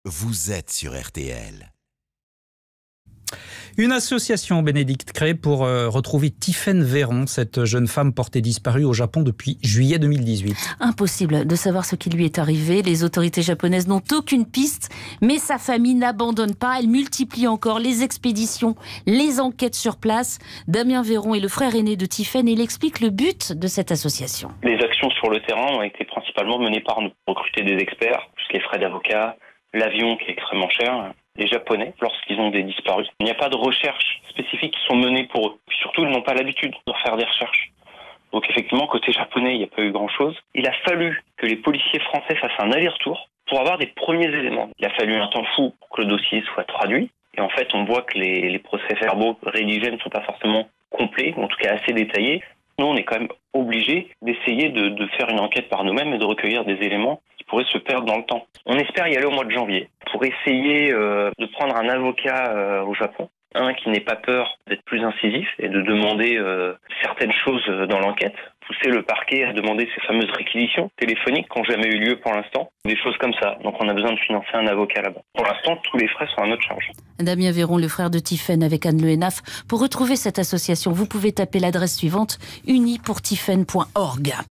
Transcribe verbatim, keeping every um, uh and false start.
vous êtes sur R T L. Une association, Bénédicte, créée pour euh, retrouver Tiffaine Véron, cette jeune femme portée disparue au Japon depuis juillet deux mille dix-huit. Impossible de savoir ce qui lui est arrivé. Les autorités japonaises n'ont aucune piste, mais sa famille n'abandonne pas. Elle multiplie encore les expéditions, les enquêtes sur place. Damien Véron est le frère aîné de Tiffaine et il explique le but de cette association. Les actions sur le terrain ont été principalement menées par nous. Recruter des experts, plus les frais d'avocat, l'avion qui est extrêmement cher. Les Japonais, lorsqu'ils ont des disparus, il n'y a pas de recherches spécifiques qui sont menées pour eux. Puis surtout, ils n'ont pas l'habitude de faire des recherches. Donc effectivement, côté japonais, il n'y a pas eu grand-chose. Il a fallu que les policiers français fassent un aller-retour pour avoir des premiers éléments. Il a fallu un temps fou pour que le dossier soit traduit. Et en fait, on voit que les, les procès-verbaux rédigés ne sont pas forcément complets, ou en tout cas assez détaillés. Nous, on est quand même obligés d'essayer de, de faire une enquête par nous-mêmes et de recueillir des éléments qui pourraient se perdre dans le temps. On espère y aller au mois de janvier pour essayer euh, de prendre un avocat euh, au Japon, un qui n'ait pas peur d'être plus incisif et de demander euh, certaines choses dans l'enquête, pousser le parquet à demander ces fameuses réquisitions téléphoniques qui n'ont jamais eu lieu pour l'instant, des choses comme ça. Donc on a besoin de financer un avocat là-bas. Pour l'instant, tous les frais sont à notre charge. Damien Véron, le frère de Tiffaine avec Anne Le Hénaf. Pour retrouver cette association, vous pouvez taper l'adresse suivante, uni pour tiffaine point org.